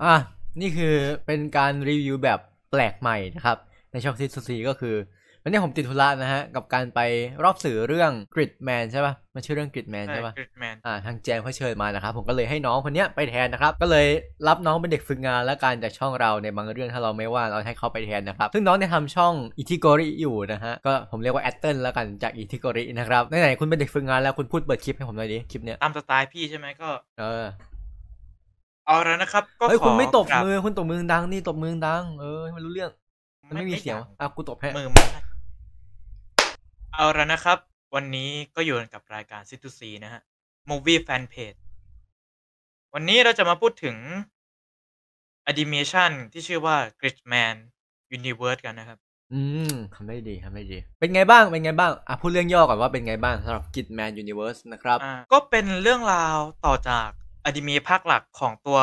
อ่ะนี่คือเป็นการรีวิวแบบแปลกใหม่นะครับในช่องซิสซีก็คือวันนี้ผมติดธุระนะฮะกับการไปรอบสื่อเรื่อง Gridman ใช่ป่ะมันชื่อเรื่อง Gridman ใช่ใช่ป่ะ Gridman ทางแจมเขาเชิญมานะครับผมก็เลยให้น้องคนนี้ไปแทนนะครับก็เลยรับน้องเป็นเด็กฝึกงานและการจากช่องเราในบางเรื่องถ้าเราไม่ว่างเราให้เขาไปแทนนะครับซึ่งน้องเนี่ยทำช่องอิทิโกริอยู่นะฮะก็ผมเรียกว่าแอตเติลแล้วกันจากอิทิโกรินะครับไหนๆคุณเป็นเด็กฝึกงานแล้วคุณพูดเปิดคลิปให้ผมหน่อยดิคลิปเนี้ยตามสไตล์พี่ใช่ไหมก็เออเอาแล้วนะครับก็เฮ้ยขอคุณไม่ตบกราบมือคุณตบมือดังนี่ตบมือดังให้มันรู้เรื่องมันไม่มีเสียงไม่ดังกูตบให้มือมันเอาแล้วนะครับวันนี้ก็อยู่กับรายการซิทูซีนะฮะ Movie Fan Page วันนี้เราจะมาพูดถึงแอนิเมชันที่ชื่อว่า Gridman Universe กันนะครับทำได้ดีทำได้ดีเป็นไงบ้างพูดเรื่องย่อก่อนว่าเป็นไงบ้างสำหรับ Kidman Universe นะครับก็เป็นเรื่องราวต่อจากอนิเมะภาคหลักของตัว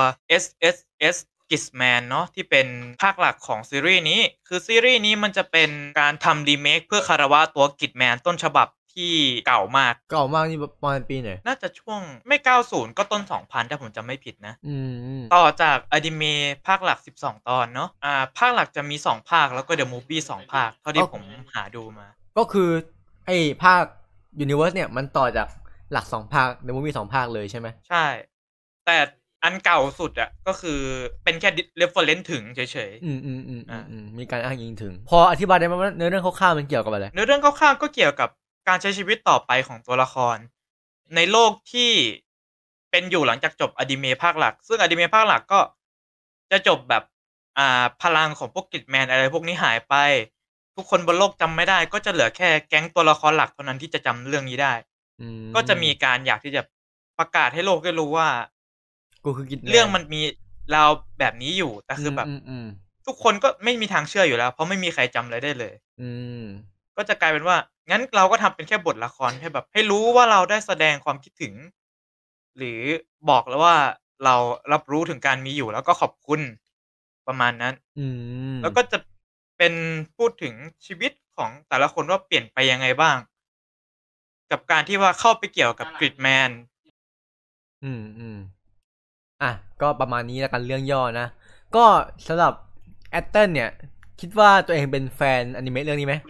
SSS Gridman เนาะที่เป็นภาคหลักของซีรีส์นี้คือซีรีส์นี้มันจะเป็นการทำรีเมคเพื่อคารวะตัว Gridman ต้นฉบับที่เก่ามากนี่ประมาณปีไหนน่าจะช่วงไม่90ก็ต้น2000ถ้าผมจำไม่ผิดนะต่อจากอนิเมะภาคหลัก12ตอนเนาะภาคหลักจะมี2ภาคแล้วก็ The Movie 2ภาคเท่าที่ผมหาดูมาก็คือไอ้ภาค Universe เนี่ยมันต่อจากหลัก2ภาค The Movie 2ภาคเลยใช่ไหมใช่แต่อันเก่าสุดอะก็คือเป็นแค่ reference ถึงเฉยๆมีการอ้างอิงถึงพออธิบายได้ไหมว่าเนื้อเรื่องคร่าวๆมันเกี่ยวกับอะไรเนื้อเรื่องคร่าวๆก็เกี่ยวกับการใช้ชีวิตต่อไปของตัวละครในโลกที่เป็นอยู่หลังจากจบอนิเมะภาคหลักซึ่งอนิเมะภาคหลักก็จะจบแบบพลังของพวกกิจแมนอะไรพวกนี้หายไปทุกคนบนโลกจำไม่ได้ก็จะเหลือแค่แก๊งตัวละครหลักเท่านั้นที่จะจำเรื่องนี้ได้ก็จะมีการอยากที่จะประกาศให้โลกได้รู้ว่ากูคือกิจแมนเรื่องมันมีราวแบบนี้อยู่แต่คือแบบทุกคนก็ไม่มีทางเชื่ออยู่แล้วเพราะไม่มีใครจำอะไรได้เลยก็จะกลายเป็นว่างั้นเราก็ทำเป็นแค่บทละครให้แบบให้รู้ว่าเราได้แสดงความคิดถึงหรือบอกแล้วว่าเรารับรู้ถึงการมีอยู่แล้วก็ขอบคุณประมาณนั้นแล้วก็จะเป็นพูดถึงชีวิตของแต่ละคนว่าเปลี่ยนไปยังไงบ้างกับการที่ว่าเข้าไปเกี่ยวกับ Gridman ก็ประมาณนี้แล้วกันเรื่องย่อนะก็สำหรับแอตเติลเนี่ยคิดว่าตัวเองเป็นแฟนอนิเมะเรื่องนี้ไหม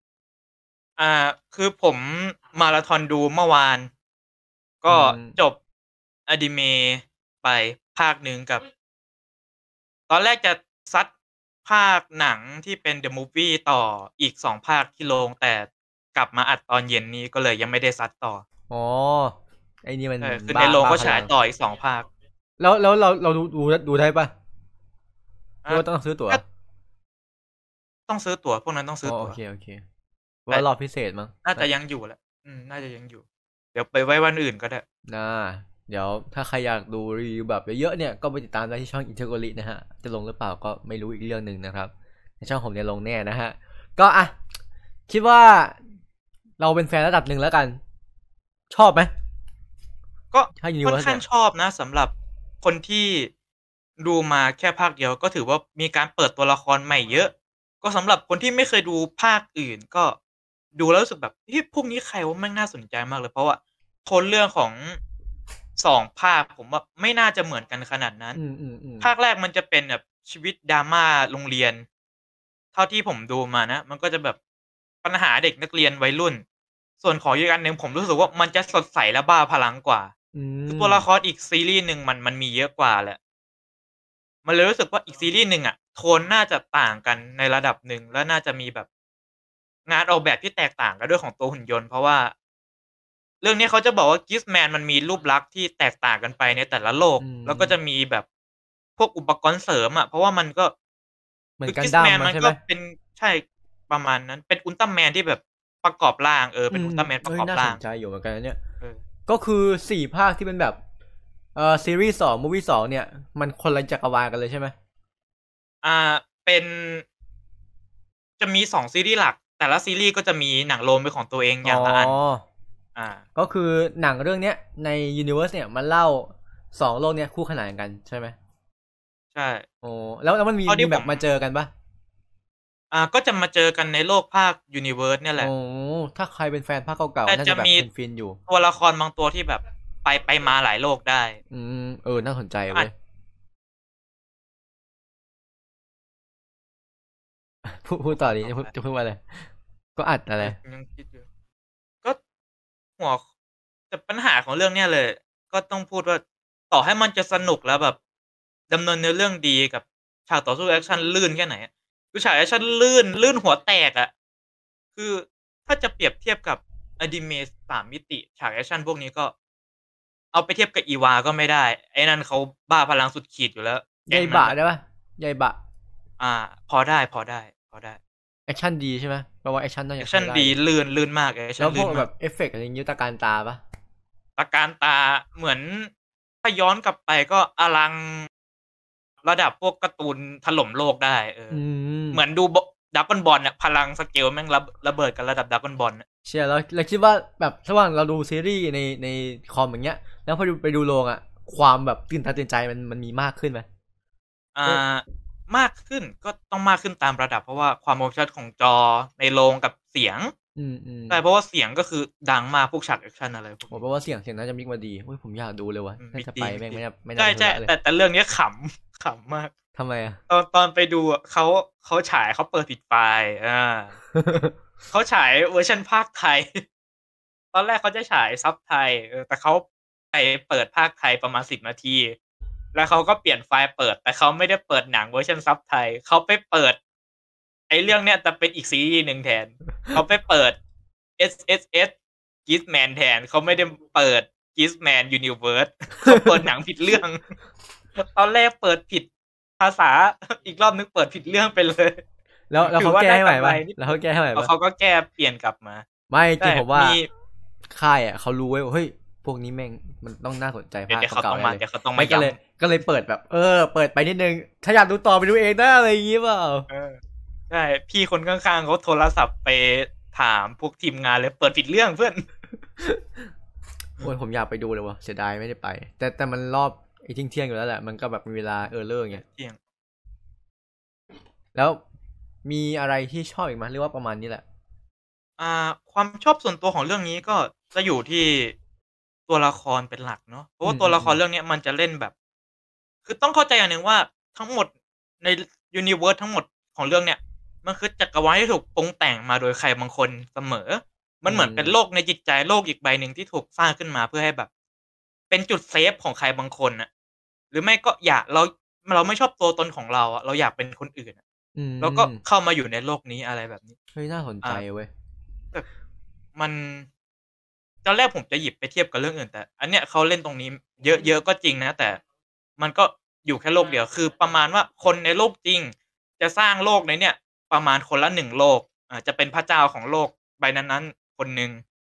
คือผมมาราธอนดูเมื่อวานก็จบอนิเมะไปภาคหนึ่งกับตอนแรกจะซัดภาคหนังที่เป็น The Movie ต่ออีก2ภาคที่โรงแต่กลับมาอัดตอนเย็นนี้ก็เลยยังไม่ได้ซัดต่ออ๋อไอ้นี่มันคือในโรงก็ฉายต่ออีก2ภาคแล้วเราดูได้ปะหรือว่าต้องซื้อตั๋วต้องซื้อตั๋วพวกนั้นต้องซื้อตั๋วโอเคว่ารอบพิเศษมั้งน่าจะยังอยู่แหละน่าจะยังอยู่เดี๋ยวไปไว้วันอื่นก็ได้เดี๋ยวถ้าใครอยากดูรีวิวแบบเยอะๆเนี่ยก็ไปติดตามได้ที่ช่องอินเทอร์โกรินะฮะจะลงหรือเปล่าก็ไม่รู้อีกเรื่องนึงนะครับในช่องผมเนี่ยลงแน่นะฮะก็คิดว่าเราเป็นแฟนระดับหนึ่งแล้วกันชอบไหมก็ค่อนข้างชอบนะสำหรับคนที่ดูมาแค่ภาคเดียวก็ถือว่ามีการเปิดตัวละครใหม่เยอะก็สำหรับคนที่ไม่เคยดูภาคอื่นก็ดูแล้วรู้สึกแบบพวกนี้ใครว่าแม่งน่าสนใจมากเลยเพราะว่าโทนเรื่องของ2ภาคผมว่าไม่น่าจะเหมือนกันขนาดนั้นภาคแรกมันจะเป็นแบบชีวิตดราม่าโรงเรียนเท่าที่ผมดูมานะมันก็จะแบบปัญหาเด็กนักเรียนวัยรุ่นส่วนของอีกอันหนึ่งผมรู้สึกว่ามันจะสดใสและบ้าพลังกว่าคือตัวละครอีกซีรีส์หนึ่งมันมีเยอะกว่าแหละมันเลยรู้สึกว่าอีกซีรีส์หนึ่งโทนน่าจะต่างกันในระดับหนึ่งและน่าจะมีแบบงานออกแบบที่แตกต่างกันด้วยของตัวหุ่นยนต์เพราะว่าเรื่องนี้เขาจะบอกว่า Gizman มันมีรูปลักษณ์ที่แตกต่างกันไปในแต่ละโลกแล้วก็จะมีแบบพวกอุปกรณ์เสริมเพราะว่ามันก็เหมือนกันดั้มมันก็เป็นใช่ประมาณนั้นเป็นอุลตร้าแมนที่แบบประกอบร่างเป็นอุลตร้าแมนประกอบร่างน่าสนใจอยู่เหมือนกันเนี่ยก็คือ4ภาคที่เป็นแบบซีรีส์2มูฟวี่2เนี่ยมันคนละจักรวาลกันเลยใช่ไหมเป็นจะมี2ซีรีส์หลักแต่ละซีรีส์ก็จะมีหนังโรมเป็นของตัวเองอย่างละอันก็คือหนังเรื่องเนี้ยในยูนิเวอร์สเนี่ยมันเล่า2โลกเนี้ยคู่ขนานกันใช่ไหมใช่แล้วมันมีแบบมาเจอกันปะก็จะมาเจอกันในโลกภาคยูนิเวิร์สเนี่ยแหละถ้าใครเป็นแฟนภาคเก่าๆน่าจะแบบฟินอยู่ตัวละครบางตัวที่แบบไปมาหลายโลกได้น่าสนใจเว้ยพูดต่อดิจะพูดว่าอะไรก็อัดอะไรยังคิดอยู่ก็หัวแต่ปัญหาของเรื่องเนี้ยเลย ก็ต้องพูดว่าต่อให้มันจะสนุกแล้วแบบดำเนินเนื้อเรื่องดีกับฉากต่อสู้แอคชั่นลื่นแค่ไหนคือฉากแอคชั่นลื่นหัวแตกอ่ะคือถ้าจะเปรียบเทียบกับอนิเมะ3 มิติฉากแอคชั่นพวกนี้ก็ เอาไปเทียบกับอีวาก็ไม่ได้ไอ้นั่นเขาบ้าพลังสุดขีดอยู่แล้วใหญ่บะได้ปะใหญ่บะพอได้แอคชั่นดีใช่ไหมแปลว่าแอคชั่นน่าจะแอคชั่นดีลื่นมากแอคชั่นแล้วพวกแบบเอฟเฟกต์อะไรอย่างงี้ตะการตาปะตะการตาเหมือนถ้าย้อนกลับไปก็อลังระดับพวกการ์ตูนถล่มโลกได้เหมือนดูดักกอนบอลเนี่ยพลังสเกลแม่งระเบิดกันระดับดักกอนบอลเชื่อแล้วคิดว่าแบบระหว่างเราดูซีรีส์ในคอมอย่างเงี้ยแล้วพอไปดูโรงอ่ะความแบบตื่นตาตื่นใจมันมีมากขึ้นไหมมากขึ้นก็ต้องมากขึ้นตามระดับเพราะว่าความคมชัดของจอในโรงกับเสียงใช่เพราะว่าเสียงก็คือดังมากพวกฉากแอคชั่นอะไรพวกเพราะว่าเสียงน่าจะมิกมาดีผมอยากดูเลยว่ะน่าจะไปแม่งไม่ใช่แต่เรื่องนี้ขำมากทำไมอ่ะตอนไปดูเขาฉายเขาเปิดผิดไฟล์เขาฉายเวอร์ชันภาคไทยตอนแรกเขาจะฉายซับไทยแต่เขาไปเปิดภาคไทยประมาณ10 นาทีแล้วเขาก็เปลี่ยนไฟล์เปิดแต่เขาไม่ได้เปิดหนังเวอร์ชันซับไทยเขาไปเปิดไอ้เรื่องเนี้ยจะเป็นอีกซีรีส์นึงแทนเขาไปเปิด SSS Gizman แทนเขาไม่ได้เปิด Gizman Universe เขาเปิดหนังผิดเรื่องตอนแรกเปิดผิดภาษาอีกรอบนึงเปิดผิดเรื่องไปเลยแล้วเขาแก้ให้ใหม่ป่ะแล้วเขาแก้ให้ใหม่ป่ะเขาก็แก้เปลี่ยนกลับมาไม่จริงผมว่าค่ายอ่ะเขารู้ไว้ว่าเฮ้ยพวกนี้แม่งมันต้องน่าสนใจภาคเก่าเลยไม่ก็เลยเปิดแบบเปิดไปนิดนึงถ้าอยากดูต่อไปดูเองได้อะไรอย่างงี้เปล่าใช่พี่คนข้างๆเขาโทรศัพท์ไปถามพวกทีมงานเลยเปิดผิดเรื่องเพื่อนโอ้ยผมอยากไปดูเลยวะเสียดายไม่ได้ไปแต่มันรอบไอ้เที่ยงอยู่แล้วแหละมันก็แบบมีเวลาเลิกไงเที่ยงแล้วมีอะไรที่ชอบอีกมั้ยหรือว่าประมาณนี้แหละความชอบส่วนตัวของเรื่องนี้ก็จะอยู่ที่ตัวละครเป็นหลักเนาะเพราะว่าตัวละครเรื่องนี้มันจะเล่นแบบคือต้องเข้าใจอย่างนึงว่าทั้งหมดในยูนิเวิร์สทั้งหมดของเรื่องเนี่ยมันคือจักรวาลที่ถูกปรุงแต่งมาโดยใครบางคนเสมอมันเหมือนเป็นโลกในจิตใจโลกอีกใบนึงที่ถูกสร้างขึ้นมาเพื่อให้แบบเป็นจุดเซฟของใครบางคนน่ะหรือไม่ก็เราไม่ชอบตัวตนของเราอ่ะเราอยากเป็นคนอื่นแล้วก็เข้ามาอยู่ในโลกนี้อะไรแบบนี้เฮ้ยน่าสนใจเว้ยมันตอนแรกผมจะหยิบไปเทียบกับเรื่องอื่นแต่อันเนี้ยเขาเล่นตรงนี้เยอะๆก็จริงนะแต่มันก็อยู่แค่โลกเดียวคือประมาณว่าคนในโลกจริงจะสร้างโลกในเนี้ยประมาณคนละ1โลกจะเป็นพระเจ้าของโลกใบนั้นๆคนนึง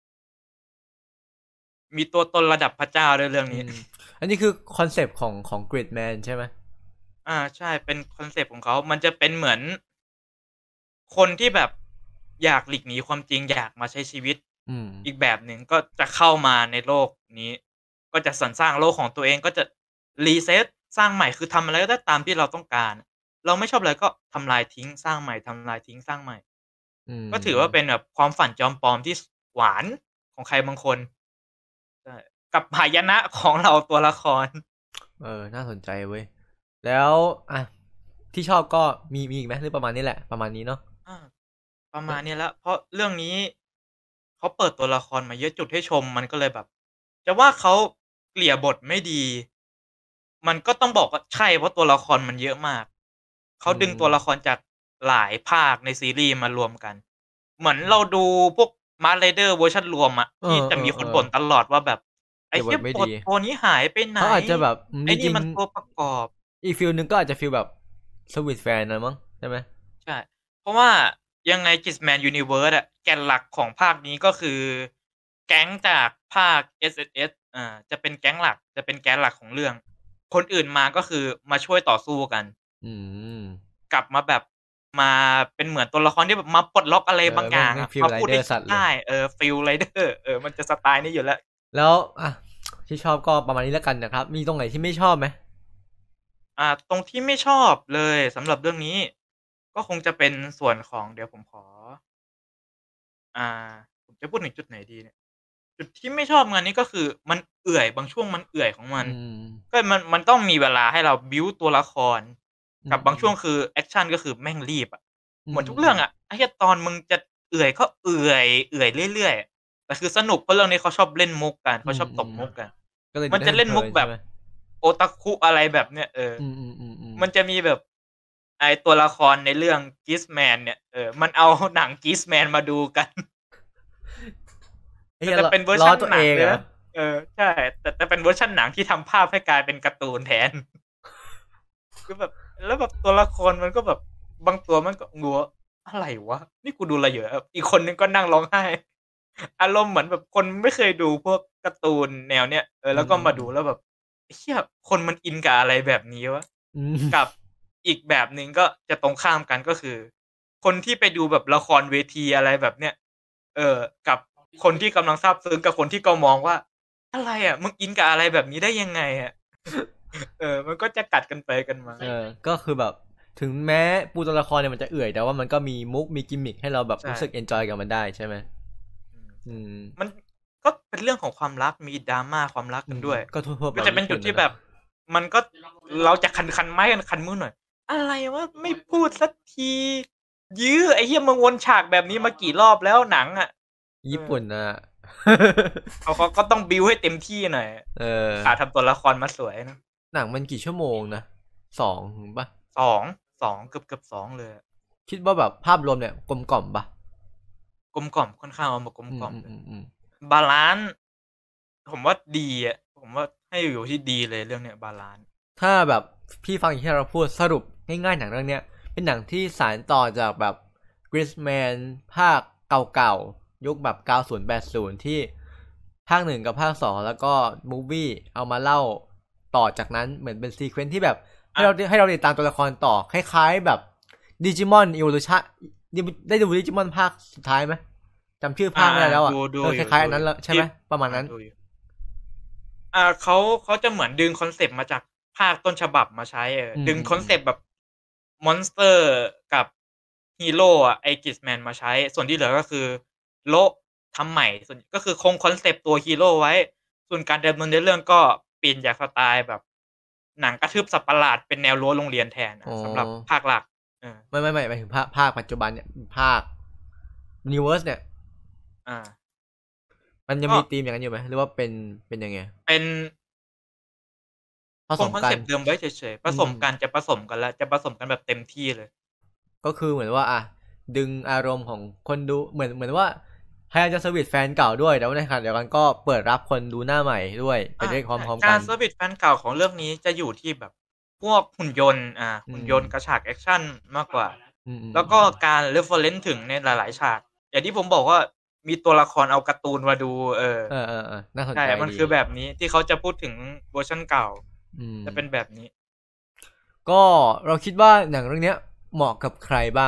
มีตัวตนระดับพระเจ้าด้วยเรื่องนี้อันนี้คือคอนเซปต์ของ Gridman ใช่ไหมใช่เป็นคอนเซปต์ของเขามันจะเป็นเหมือนคนที่แบบอยากหลีกหนีความจริงอยากมาใช้ชีวิตอีกแบบหนึ่งก็จะเข้ามาในโลกนี้ก็จะสรรสร้างโลกของตัวเองก็จะรีเซ็ตสร้างใหม่คือทำอะไรก็ได้ตามที่เราต้องการเราไม่ชอบอะไรก็ทำลายทิ้งสร้างใหม่ทำลายทิ้งสร้างใหม่ก็ถือว่าเป็นแบบความฝันจอมปลอมที่หวานของใครบางคนกับหายนะของเราตัวละครน่าสนใจเว้ยแล้วที่ชอบก็มีอีกไหมหรือประมาณนี้แหละประมาณนี้เนาะประมาณนี้แล้วเพราะเรื่องนี้เขาเปิดตัวละครมาเยอะจุดให้ชมมันก็เลยแบบจะว่าเขาเกลี่ยบทไม่ดีมันก็ต้องบอกว่าใช่เพราะตัวละครมันเยอะมากเขาดึงตัวละครจากหลายภาคในซีรีส์มารวมกันเหมือนเราดูพวกมาร์ไรเดอร์เวอร์ชันรวมอ่ะที่จะมีคนบ่นตลอดว่าแบบไอ้เหี้ยบทตัวนี้หายไปไหนเขาอาจจะแบบไอ้นี่มันตัวประกอบอีกฟีลนึงก็อาจจะฟีลแบบสวิตแฟนนะมั้งใช่ไหมใช่เพราะว่ายังไง Gizman Universe อะแกนหลักของภาคนี้ก็คือแก๊งจากภาค SSS จะเป็นแก๊งหลักจะเป็นแก๊งหลักของเรื่องคนอื่นมาก็คือมาช่วยต่อสู้กันกลับมาแบบมาเป็นเหมือนตัวละครที่แบบมาปลดล็อกอะไรบางอย่างมาพูดได้ฟิลไรเดอร์มันจะสไตล์นี้อยู่แล้วที่ชอบก็ประมาณนี้แล้วกันนะครับมีตรงไหนที่ไม่ชอบไหมตรงที่ไม่ชอบเลยสำหรับเรื่องนี้ก็คงจะเป็นส่วนของเดี๋ยวผมผมจะพูดถึงจุดไหนดีเนี่ยจุดที่ไม่ชอบงานนี้ก็คือมันเอื่อยบางช่วงมันเอื่อยของมันก็มันต้องมีเวลาให้เราบิวตัวละครกับบางช่วงคือแอคชั่นก็คือแม่งรีบเหมือนทุกเรื่องอ่ะไอ้ตอนมึงจะเอื่อยก็เอื่อยเรื่อยๆแต่คือสนุกเพราะเรื่องนี้เขาชอบเล่นมุกกันเขาชอบตบมุกกันมันจะเล่นมุกแบบโอตาคุอะไรแบบเนี้ยมันจะมีแบบไอตัวละครในเรื่องกิสแมนเนี่ยมันเอาหนังกิสแมนมาดูกันแต่เป็นเวอร์ชันหนังเลยนะใช่แต่เป็นเวอร์ชันหนังที่ทำภาพให้กลายเป็นการ์ตูนแทนคือแบบแล้วแบบตัวละครมันก็แบบบางตัวมันก็งัวอะไรวะนี่กูดูอะไรอยู่อีกคนนึงก็นั่งร้องไห้อารมณ์เหมือนแบบคนไม่เคยดูพวกการ์ตูนแนวเนี้ยแล้วก็มาดูแล้วแบบเฮียคนมันอินกับอะไรแบบนี้วะกับอีกแบบนึงก็จะตรงข้ามกันก็คือคนที่ไปดูแบบละครเวทีอะไรแบบเนี้ยกับคนที่กำลังซาบซึ้งกับคนที่ก็มองว่าอะไรมึงอินกับอะไรแบบนี้ได้ยังไงมันก็จะกัดกันไปกันมาก็คือแบบถึงแม้ปูตัวละครเนี่ยมันจะเอื่อยแต่ว่ามันก็มีมุกมีกิมมิคให้เราแบบรู้สึกเอนจอยกับมันได้ใช่ไหมมันก็เป็นเรื่องของความรักมีดราม่าความรักกันด้วยก็จะเป็นจุดที่แบบมันก็เราจะคันไม้กันคันมือหน่อยอะไรวะไม่พูดสักทียื้อไอ้เหี้ยมึงวนฉากแบบนี้มากี่รอบแล้วหนังญี่ปุ่นเขาก็ต้องบิวให้เต็มที่หน่อยทำตัวละครมาสวยนะหนังมันกี่ชั่วโมงนะ2 ป่ะเกือบ2เลยคิดว่าแบบภาพรวมเนี่ยกลมกล่อมป่ะกลมกล่อมค่อนข้างเอามากลมกล่อมบาลานซ์ผมว่าดีผมว่าให้อยู่ที่ดีเลยเรื่องเนี้ยบาลานซ์ถ้าแบบพี่ฟังอย่างที่เราพูดสรุปง่ายๆหนังเรื่องเนี้ยเป็นหนังที่สานต่อจากแบบกริสแมนภาคเก่าๆยุคแบบ90-80ที่ภาค1กับภาค2แล้วก็มูฟวี่เอามาเล่าต่อจากนั้นเหมือนเป็นซีเควนซ์ที่แบบให้เราติดตามตัวละครต่อคล้ายๆแบบดิจิมอนอีโวลูชั่นได้ดูดิจิมอนภาคสุดท้ายไหมจำชื่อภาคไม่ได้แล้วคล้ายๆอันนั้นแล้วใช่ไหมประมาณนั้นเขาจะเหมือนดึงคอนเซปต์มาจากภาคต้นฉบับมาใช้ดึงคอนเซปต์แบบมอนสเตอร์กับฮีโร่ไอกิสแมนมาใช้ส่วนที่เหลือก็คือโลทำใหม่ส่วนก็คือคงคอนเซปต์ตัวฮีโร่ไว้ส่วนการดำเนินเรื่องก็เปลี่ยนจากสไตล์แบบหนังกระทืบสัตว์ประหลาดเป็นแนวรั้วโรงเรียนแทนสำหรับภาคหลักไม่หมายถึงภาคปัจจุบันเนี่ยภาคยูนิเวิร์สเนี่ยมันยังมีธีมอย่างนั้นอยู่ไหมหรือว่าเป็นยังไงเป็นคงคอนเซ็ปต์เดิมไว้เฉยๆผสมกันจะผสมกันแล้วจะผสมกันแบบเต็มที่เลยก็คือเหมือนว่าดึงอารมณ์ของคนดูเหมือนว่าพยายามจะเซอร์วิสแฟนเก่าด้วยแต่ว่าในขณะเดียวกันก็เปิดรับคนดูหน้าใหม่ด้วยไปได้พร้อมๆกันการเซอร์วิสแฟนเก่าของเรื่องนี้จะอยู่ที่แบบพวกหุ่นยนต์กระฉากแอคชั่นมากกว่าแล้วก็การเรฟเฟอเรนซ์ถึงในหลายๆฉากอย่างที่ผมบอกว่ามีตัวละครเอาการ์ตูนมาดูน่าสนใจใช่มันคือแบบนี้ที่เขาจะพูดถึงเวอร์ชันเก่าจะเป็นแบบนี้ก็เราคิดว่าหนังเรื่องนี้เหมาะกับใครบ้าง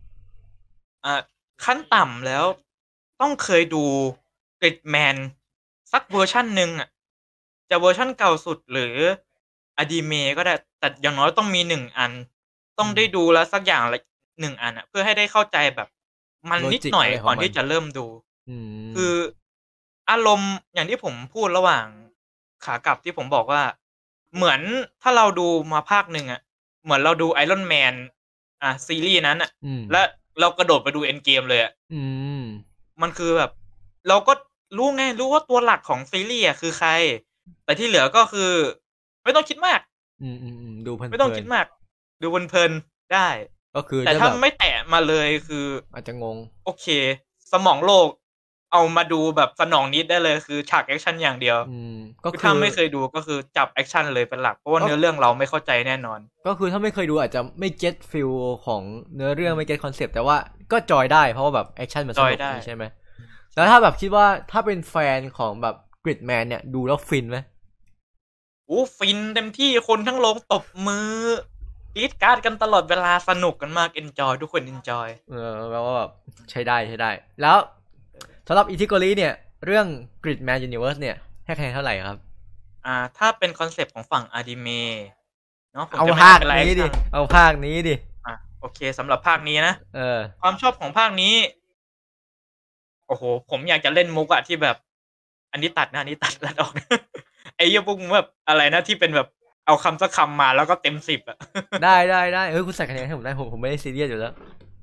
ขั้นต่ำแล้วต้องเคยดูกริดแมนสักเวอร์ชันหนึ่งจะเวอร์ชันเก่าสุดหรืออนิเมะก็ได้แต่อย่างน้อยต้องมี1 อันต้องได้ดูแล้วสักอย่างละ1 อันเพื่อให้ได้เข้าใจแบบมันนิดหน่อยก่อนที่จะเริ่มดูคืออารมณ์อย่างที่ผมพูดระหว่างขากลับที่ผมบอกว่าเหมือนถ้าเราดูมาภาคหนึ่งเหมือนเราดูไอรอนแมนซีรีส์นั้นและเรากระโดดไปดูเอ็นเกมเลยมันคือแบบเราก็รู้ว่าตัวหลักของซีรีส์คือใครแต่ที่เหลือก็คือไม่ต้องคิดมากดูเพลินไม่ต้องคิดมากดูเพลินได้ก็คือแต่ถ้าไม่แตะมาเลยคืออาจจะงงโอเคสมองโลกเอามาดูแบบสนองนิดได้เลยคือฉากแอคชั่นอย่างเดียวก็ถ้าไม่เคยดูก็คือจับแอคชั่นเลยเป็นหลักเพราะว่าเนื้อเรื่องเราไม่เข้าใจแน่นอนก็คือถ้าไม่เคยดูอาจจะไม่เก็ตฟิลของเนื้อเรื่องไม่เก็ตคอนเซปต์แต่ว่าก็จอยได้เพราะว่าแบบแอคชั่นมันสนุกดีใช่ไหมแล้วถ้าแบบคิดว่าถ้าเป็นแฟนของแบบกริดแมนเนี่ยดูแล้วฟินไหมฟินเต็มที่คนทั้งโรงตบมือกีดการ์ดกันตลอดเวลาสนุกกันมากเอนจอยทุกคนเอนจอยแปลว่าแบบใช้ได้แล้วสำหรับอิทิโกริเนี่ยเรื่อง Gridman Universe เนี่ยให้คะแนนเท่าไหร่ครับถ้าเป็นคอนเซปต์ของฝั่งอนิเมะเนาะเอาภาคนี้ดิโอเคสำหรับภาคนี้นะความชอบของภาคนี้โอ้โหผมอยากจะเล่นมุกที่แบบอันนี้ตัดนะอันนี้ตัดออกไอ้เหี้ยพวกมึงแบบอะไรนะที่เป็นแบบเอาคำสักคำมาแล้วก็เต็ม10 ได้คุณใส่คะแนนให้ผมได้ผมไม่ได้ซีเรียสอยู่แล้ว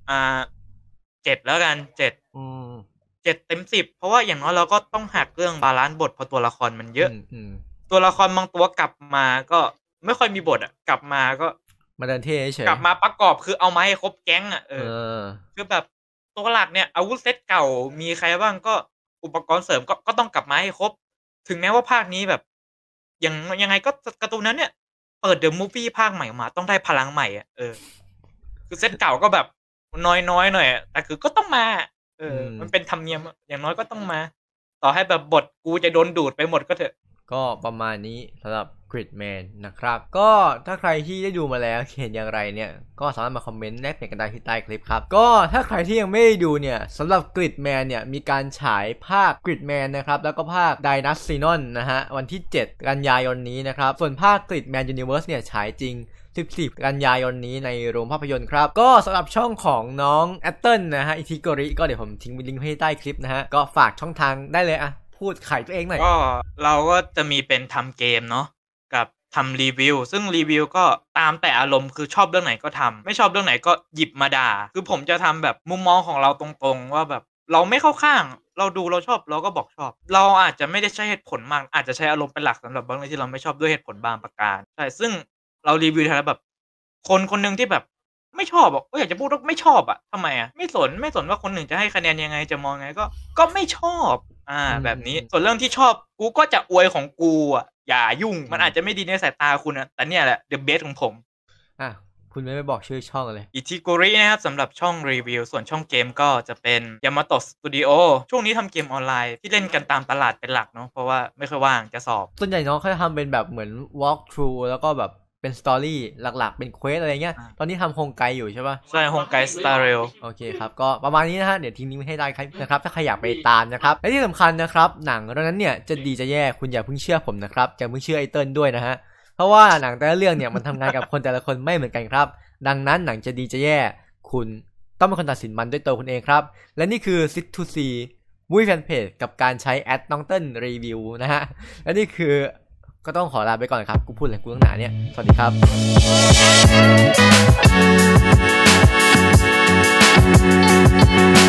7แล้วกัน7เต็ม10เพราะว่าอย่างน้อยเราก็ต้องหักเรื่องบาลานซ์บทเพราะตัวละครมันเยอะตัวละครบางตัวกลับมาก็ไม่ค่อยมีบทอ่ะกลับมาก็มาเดินเท่เฉยกลับมาประกอบคือเอามาให้ครบแก๊งอ่ะคือแบบตัวหลักเนี่ยอาวุธเซตเก่ามีใครบ้างก็อุปกรณ์เสริมก็ต้องกลับมาให้ครบถึงแม้ว่าภาคนี้แบบยังไงก็การ์ตูนนั้นเนี่ยเปิดเดอะมูฟวี่ภาคใหม่มาต้องได้พลังใหม่อ่ะคือเซตเก่าก็แบบน้อยหน่อยแต่คือก็ต้องมามันเป็นธรรมเนียมอย่างน้อยก็ต้องมาต่อให้แบบบทกูจะโดนดูดไปหมดก็เถอะก็ประมาณนี้สำหรับ Gridman นะครับก็ถ้าใครที่ได้ดูมาแล้วเห็นอย่างไรเนี่ยก็สามารถมาคอมเมนต์แลกเปลี่ยนกันได้ที่ใต้คลิปครับก็ถ้าใครที่ยังไม่ได้ดูเนี่ยสำหรับ Gridman เนี่ยมีการฉายภาค Gridman นะครับแล้วก็ภาค Dynasty นะฮะวันที่7กันยายนนี้นะครับส่วนภาค Gridman Universe เนี่ยฉายจริง14กันยายนนี้ในโรงภาพยนตร์ครับก็สำหรับช่องของน้องแอตเติ้ลนะฮะอิทิโกริก็เดี๋ยวผมทิ้งลิงก์ให้ใต้คลิปนะฮะก็ฝากช่องทางได้เลยอะพูดขายตัวเองหน่อยก็เราก็จะมีเป็นทำเกมเนาะกับทำรีวิวซึ่งรีวิวก็ตามแต่อารมณ์คือชอบเรื่องไหนก็ทำไม่ชอบเรื่องไหนก็หยิบมาด่าคือผมจะทำแบบมุมมองของเราตรงๆว่าแบบเราไม่เข้าข้างเราดูเราชอบเราก็บอกชอบเราอาจจะไม่ได้ใช้เหตุผลมากอาจจะใช้อารมณ์เป็นหลักสำหรับบางเรื่องที่เราไม่ชอบด้วยเหตุผลบางประการใช่ซึ่งเรารีวิวแล้วแบบคนนึงที่แบบไม่ชอบก็อยากจะพูดว่าไม่ชอบอ่ะทำไมอ่ะไม่สนว่าคนหนึ่งจะให้คะแนนยังไงจะมองไงก็ไม่ชอบแบบนี้ส่วนเรื่องที่ชอบกูก็จะอวยของกูอ่ะอย่ายุ่งมันอาจจะไม่ดีในสายตาคุณนะแต่เนี่ยแหละเดอะเบสของผมคุณไม่บอกชื่อช่องเลยอิทิโกรินะครับสำหรับช่องรีวิวส่วนช่องเกมก็จะเป็นยามาโตะสตูดิโอช่วงนี้ทำเกมออนไลน์ที่เล่นกันตามตลาดเป็นหลักเนาะเพราะว่าไม่ค่อยว่างจะสอบส่วนใหญ่น้องเขาจะทำเป็นแบบเหมือน walk through แล้วก็แบบเป็นสตอรี่หลักๆเป็นเควสอะไรเงี้ยตอนนี้ทำโฮงไกอยู่ใช่ปะใช่โฮงไกสตาร์เรลโอเคครับก็ประมาณนี้นะฮะเดี๋ยวทิ้งลิงก์ให้ได้นะครับถ้าใครอยากไปตามนะครับและที่สำคัญนะครับหนังเรื่องนั้นเนี่ยจะดีจะแย่คุณอย่าเพิ่งเชื่อผมนะครับอย่าเพิ่งเชื่อไอเติ้ลด้วยนะฮะเพราะว่าหนังแต่ละเรื่องเนี่ยมันทำงานกับคนแต่ละคนไม่เหมือนกันครับดังนั้นหนังจะดีจะแย่คุณต้องเป็นคนตัดสินมันด้วยตัวคุณเองครับและนี่คือ Sit to See Movie Fan Page กับการใช้แอดน้องเติ้ลรีวิวนะฮะและนี่คือก็ต้องขอลาไปก่อนครับกูพูดอะไรกูตั้งนานเนี่ยสวัสดีครับ